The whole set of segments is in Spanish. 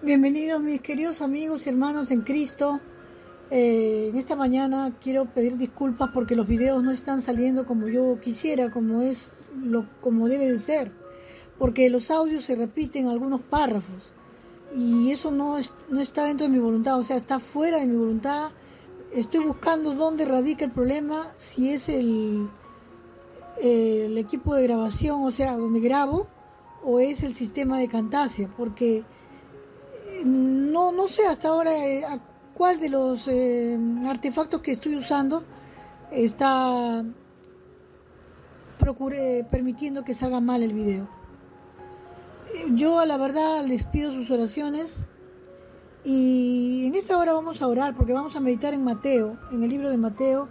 Bienvenidos mis queridos amigos y hermanos en Cristo. En esta mañana quiero pedir disculpas porque los videos no están saliendo como yo quisiera, como debe de ser, porque los audios se repiten algunos párrafos y eso no está dentro de mi voluntad, o sea, está fuera de mi voluntad. Estoy buscando dónde radica el problema, si es el equipo de grabación, o sea, donde grabo, o es el sistema de Camtasia, porque no sé hasta ahora cuál de los artefactos que estoy usando está permitiendo que salga mal el video. Yo a la verdad les pido sus oraciones y en esta hora vamos a orar porque vamos a meditar en Mateo, en el libro de Mateo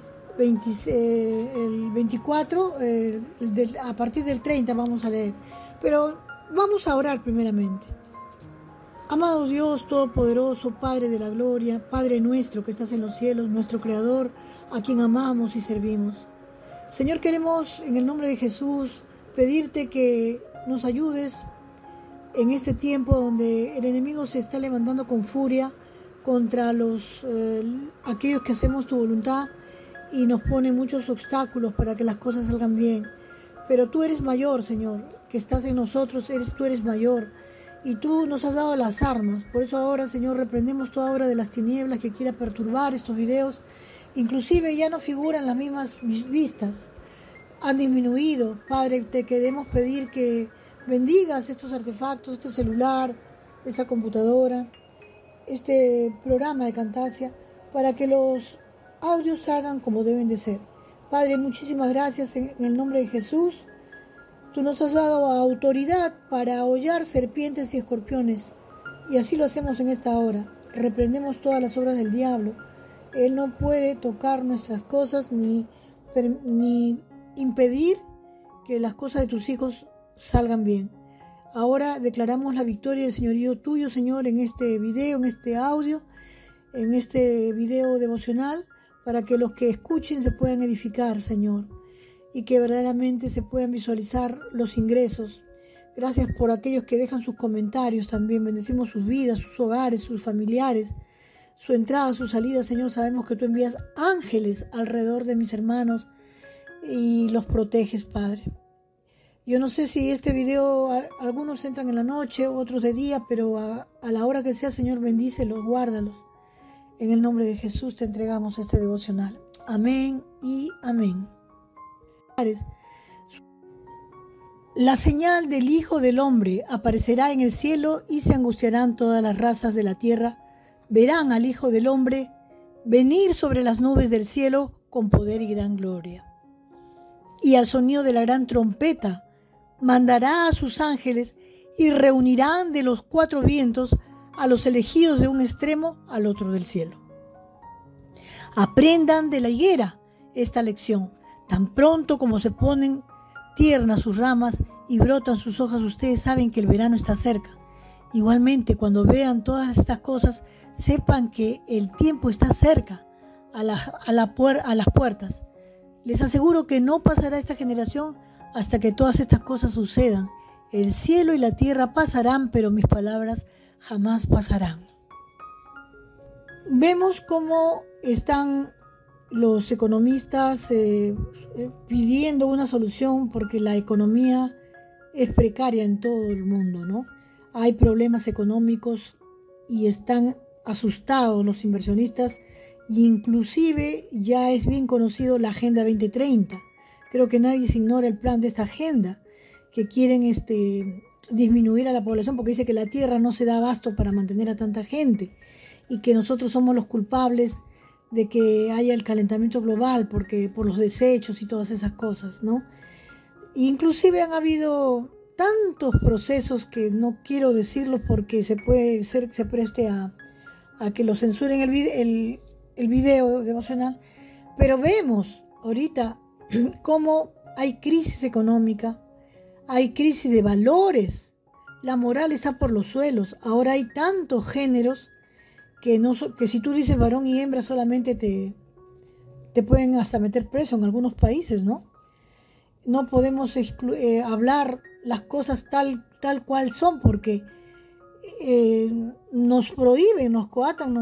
el 24, a partir del 30 vamos a leer, pero vamos a orar primeramente. Amado Dios Todopoderoso, Padre de la Gloria, Padre nuestro que estás en los cielos, nuestro Creador, a quien amamos y servimos. Señor, queremos en el nombre de Jesús pedirte que nos ayudes en este tiempo donde el enemigo se está levantando con furia contra aquellos que hacemos tu voluntad y nos pone muchos obstáculos para que las cosas salgan bien. Pero tú eres mayor, Señor, que estás en nosotros, tú eres mayor. Y tú nos has dado las armas. Por eso ahora, Señor, reprendemos toda obra de las tinieblas que quiera perturbar estos videos. Inclusive ya no figuran las mismas vistas. Han disminuido. Padre, te queremos pedir que bendigas estos artefactos, este celular, esta computadora, este programa de Camtasia, para que los audios salgan como deben de ser. Padre, muchísimas gracias en el nombre de Jesús. Tú nos has dado autoridad para hollar serpientes y escorpiones, y así lo hacemos en esta hora. Reprendemos todas las obras del diablo. Él no puede tocar nuestras cosas ni impedir que las cosas de tus hijos salgan bien. Ahora declaramos la victoria del señorío tuyo, Señor, en este video, en este audio, en este video devocional, para que los que escuchen se puedan edificar, Señor, y que verdaderamente se puedan visualizar los ingresos. Gracias por aquellos que dejan sus comentarios también. Bendecimos sus vidas, sus hogares, sus familiares, su entrada, su salida. Señor, sabemos que tú envías ángeles alrededor de mis hermanos y los proteges, Padre. Yo no sé si este video, algunos entran en la noche, otros de día, pero a la hora que sea, Señor, bendícelos, guárdalos. En el nombre de Jesús te entregamos este devocional. Amén y amén. La señal del Hijo del Hombre aparecerá en el cielo y se angustiarán todas las razas de la tierra. Verán al Hijo del Hombre venir sobre las nubes del cielo con poder y gran gloria. Y al sonido de la gran trompeta mandará a sus ángeles y reunirán de los cuatro vientos a los elegidos de un extremo al otro del cielo. Aprendan de la higuera esta lección. Tan pronto como se ponen tiernas sus ramas y brotan sus hojas, ustedes saben que el verano está cerca. Igualmente, cuando vean todas estas cosas, sepan que el tiempo está cerca a las puertas. Les aseguro que no pasará esta generación hasta que todas estas cosas sucedan. El cielo y la tierra pasarán, pero mis palabras jamás pasarán. Vemos cómo están los economistas pidiendo una solución porque la economía es precaria en todo el mundo, ¿no? Hay problemas económicos y están asustados los inversionistas, y inclusive ya es bien conocido la Agenda 2030. Creo que nadie se ignora el plan de esta agenda, que quieren disminuir a la población porque dice que la tierra no se da abasto para mantener a tanta gente y que nosotros somos los culpables de que haya el calentamiento global por los desechos y todas esas cosas, ¿no? Inclusive han habido tantos procesos que no quiero decirlos porque se preste a que lo censuren el video devocional, pero vemos ahorita cómo hay crisis económica, hay crisis de valores, la moral está por los suelos. Ahora hay tantos géneros que si tú dices varón y hembra solamente te pueden hasta meter preso en algunos países, ¿no? No podemos hablar las cosas tal cual son porque nos prohíben, nos coatan,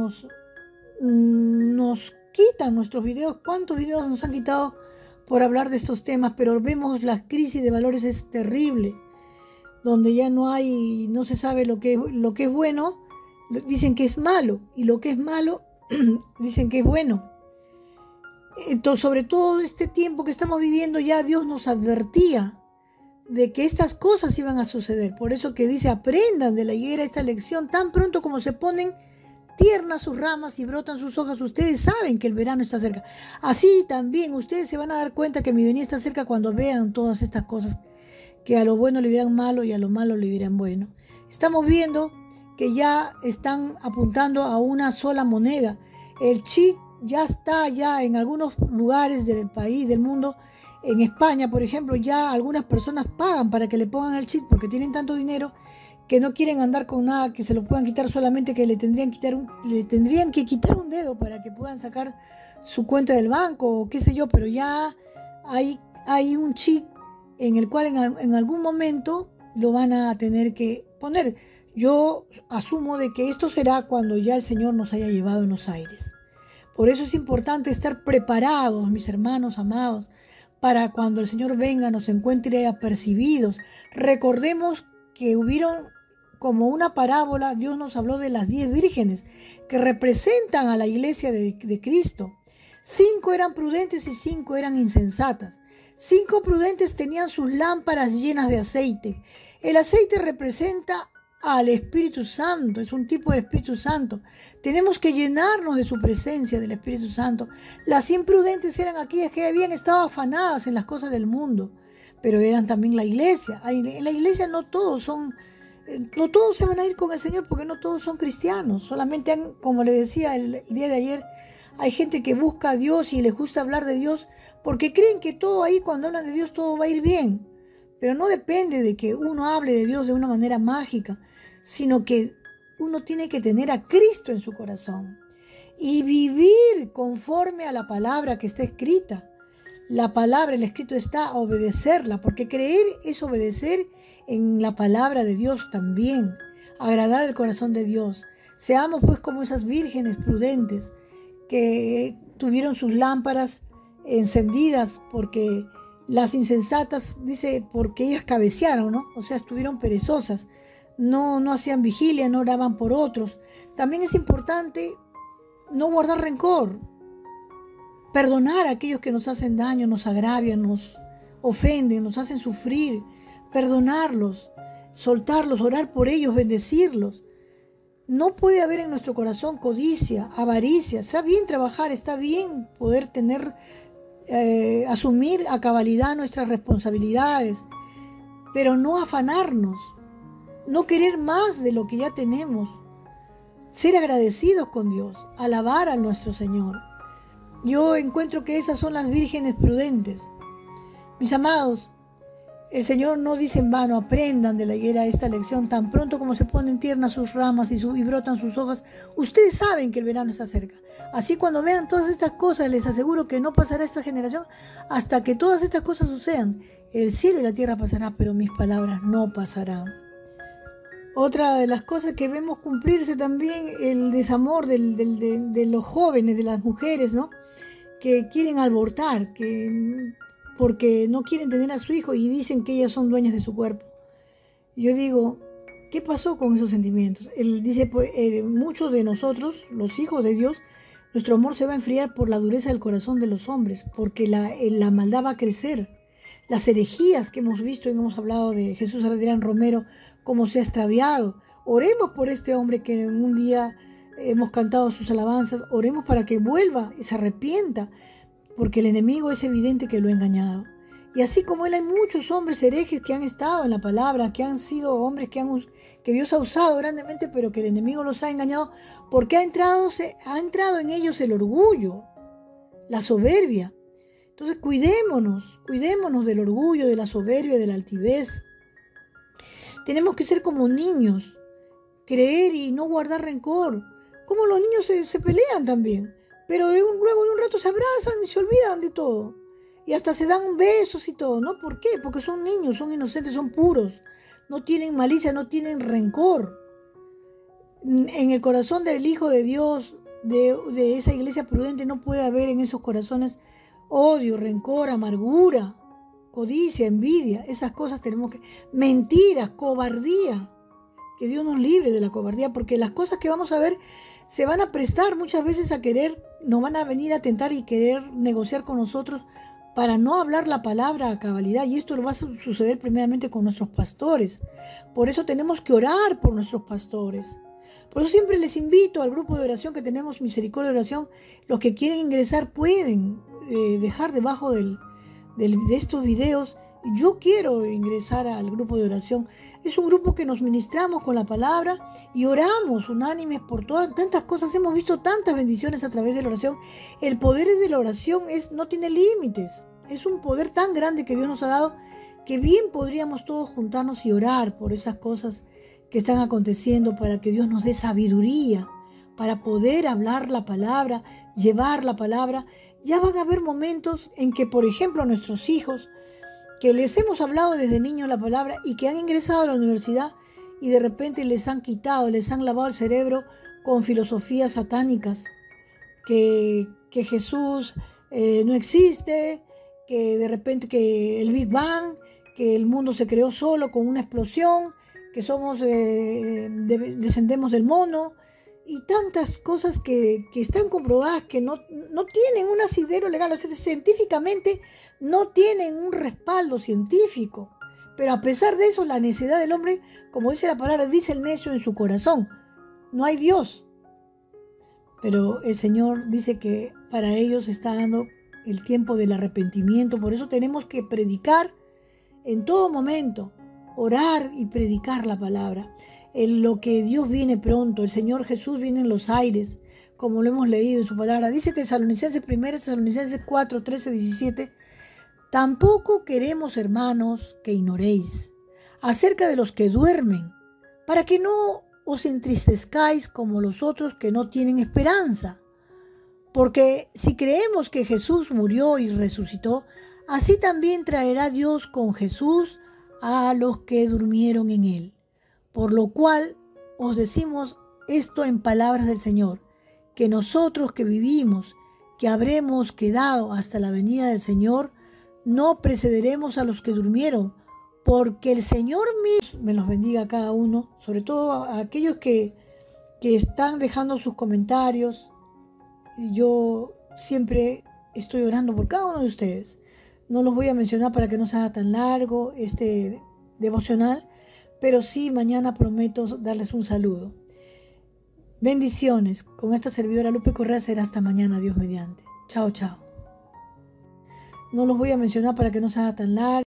nos quitan nuestros videos. ¿Cuántos videos nos han quitado por hablar de estos temas? Pero vemos la crisis de valores es terrible, donde ya no se sabe lo que es bueno, dicen que es malo, y lo que es malo dicen que es bueno. Entonces, sobre todo este tiempo que estamos viviendo, ya Dios nos advertía de que estas cosas iban a suceder. Por eso que dice, aprendan de la higuera esta lección, tan pronto como se ponen tiernas sus ramas y brotan sus hojas, ustedes saben que el verano está cerca. Así también ustedes se van a dar cuenta que mi venida está cerca cuando vean todas estas cosas, que a lo bueno le dirán malo y a lo malo le dirán bueno. Estamos viendo que ya están apuntando a una sola moneda. El chip ya está en algunos lugares del país, del mundo. En España, por ejemplo, ya algunas personas pagan para que le pongan el chip porque tienen tanto dinero que no quieren andar con nada, que se lo puedan quitar, solamente que le tendrían que quitar un dedo para que puedan sacar su cuenta del banco o qué sé yo, pero ya hay un chip en el cual en algún momento lo van a tener que poner. Yo asumo de que esto será cuando ya el Señor nos haya llevado en los aires. Por eso es importante estar preparados, mis hermanos amados, para cuando el Señor venga nos encuentre apercibidos. Recordemos que hubieron como una parábola, Dios nos habló de las 10 vírgenes que representan a la iglesia de Cristo. 5 eran prudentes y 5 eran insensatas. 5 prudentes tenían sus lámparas llenas de aceite. El aceite representa al Espíritu Santo, es un tipo de Espíritu Santo. Tenemos que llenarnos de su presencia, del Espíritu Santo. Las imprudentes eran aquellas que habían estado afanadas en las cosas del mundo, pero eran también la iglesia. En la iglesia no todos se van a ir con el Señor porque no todos son cristianos. Solamente, como le decía el día de ayer, hay gente que busca a Dios y les gusta hablar de Dios porque creen que todo ahí, cuando hablan de Dios, todo va a ir bien. Pero no depende de que uno hable de Dios de una manera mágica, sino que uno tiene que tener a Cristo en su corazón y vivir conforme a la palabra que está escrita. La palabra, el escrito está, a obedecerla, porque creer es obedecer en la palabra de Dios también, agradar el corazón de Dios. Seamos pues como esas vírgenes prudentes que tuvieron sus lámparas encendidas, porque las insensatas, dice, porque ellas cabecearon, ¿no? O sea, estuvieron perezosas, no hacían vigilia, no oraban por otros. También es importante no guardar rencor, perdonar a aquellos que nos hacen daño, nos agravian, nos ofenden, nos hacen sufrir, perdonarlos, soltarlos, orar por ellos, bendecirlos. No puede haber en nuestro corazón codicia, avaricia. Está bien trabajar, está bien poder asumir a cabalidad nuestras responsabilidades, pero no afanarnos, no querer más de lo que ya tenemos, ser agradecidos con Dios, alabar a nuestro Señor. Yo encuentro que esas son las vírgenes prudentes. Mis amados, el Señor no dice en vano, aprendan de la higuera esta lección, tan pronto como se ponen tiernas sus ramas y brotan sus hojas, ustedes saben que el verano está cerca. Así cuando vean todas estas cosas, les aseguro que no pasará esta generación hasta que todas estas cosas sucedan. El cielo y la tierra pasarán, pero mis palabras no pasarán. Otra de las cosas que vemos cumplirse también, el desamor de los jóvenes, de las mujeres, ¿no? Que quieren abortar, porque no quieren tener a su hijo y dicen que ellas son dueñas de su cuerpo. Yo digo, ¿qué pasó con esos sentimientos? Él dice, pues, muchos de nosotros, los hijos de Dios, nuestro amor se va a enfriar por la dureza del corazón de los hombres, porque la maldad va a crecer. Las herejías que hemos visto y hemos hablado de Jesús Adrián Romero, cómo se ha extraviado. Oremos por este hombre que en un día hemos cantado sus alabanzas, oremos para que vuelva y se arrepienta, porque el enemigo es evidente que lo ha engañado. Y así como él, hay muchos hombres herejes que han estado en la palabra, que han sido hombres que Dios ha usado grandemente, pero que el enemigo los ha engañado, porque ha entrado en ellos el orgullo, la soberbia. Entonces cuidémonos del orgullo, de la soberbia, de la altivez. Tenemos que ser como niños, creer y no guardar rencor. Como los niños se pelean también, pero luego de un rato se abrazan y se olvidan de todo. Y hasta se dan besos y todo, ¿no? ¿Por qué? Porque son niños, son inocentes, son puros. No tienen malicia, no tienen rencor. En el corazón del Hijo de Dios, de esa iglesia prudente, no puede haber en esos corazones odio, rencor, amargura, codicia, envidia. Esas cosas tenemos que... Mentiras, cobardía. Que Dios nos libre de la cobardía, porque las cosas que vamos a ver se van a prestar muchas veces a querer, nos van a venir a tentar y querer negociar con nosotros para no hablar la palabra a cabalidad. Y esto lo va a suceder primeramente con nuestros pastores. Por eso tenemos que orar por nuestros pastores. Por eso siempre les invito al grupo de oración que tenemos, Misericordia de Oración. Los que quieren ingresar pueden dejar debajo de estos videos: yo quiero ingresar al grupo de oración. Es un grupo que nos ministramos con la palabra y oramos unánimes por todas tantas cosas. Hemos visto tantas bendiciones a través de la oración. El poder de la oración no tiene límites. Es un poder tan grande que Dios nos ha dado, que bien podríamos todos juntarnos y orar por esas cosas que están aconteciendo, para que Dios nos dé sabiduría para poder hablar la palabra, llevar la palabra. Ya van a haber momentos en que, por ejemplo, nuestros hijos, que les hemos hablado desde niños la palabra y que han ingresado a la universidad y de repente les han quitado, les han lavado el cerebro con filosofías satánicas, que Jesús no existe, que de repente que el Big Bang, que el mundo se creó solo con una explosión, que somos descendemos del mono, y tantas cosas que están comprobadas, que no tienen un asidero legal. O sea, científicamente no tienen un respaldo científico. Pero a pesar de eso, la necedad del hombre, como dice la palabra, dice el necio en su corazón: no hay Dios. Pero el Señor dice que para ellos está dando el tiempo del arrepentimiento. Por eso tenemos que predicar en todo momento, orar y predicar la palabra. En lo que Dios viene pronto, el Señor Jesús viene en los aires, como lo hemos leído en su palabra. Dice Tesalonicenses 1 Tesalonicenses 4, 13, 17: tampoco queremos, hermanos, que ignoréis acerca de los que duermen, para que no os entristezcáis como los otros que no tienen esperanza. Porque si creemos que Jesús murió y resucitó, así también traerá Dios con Jesús a los que durmieron en él. Por lo cual os decimos esto en palabras del Señor, que nosotros que vivimos, que habremos quedado hasta la venida del Señor, no precederemos a los que durmieron, porque el Señor mismo, me los bendiga a cada uno, sobre todo a aquellos que están dejando sus comentarios. Yo siempre estoy orando por cada uno de ustedes. No los voy a mencionar para que no sea tan largo este devocional, pero sí, mañana prometo darles un saludo. Bendiciones. Con esta servidora Lupe Correa será hasta mañana, Dios mediante. Chao, chao. No los voy a mencionar para que no sea tan largo.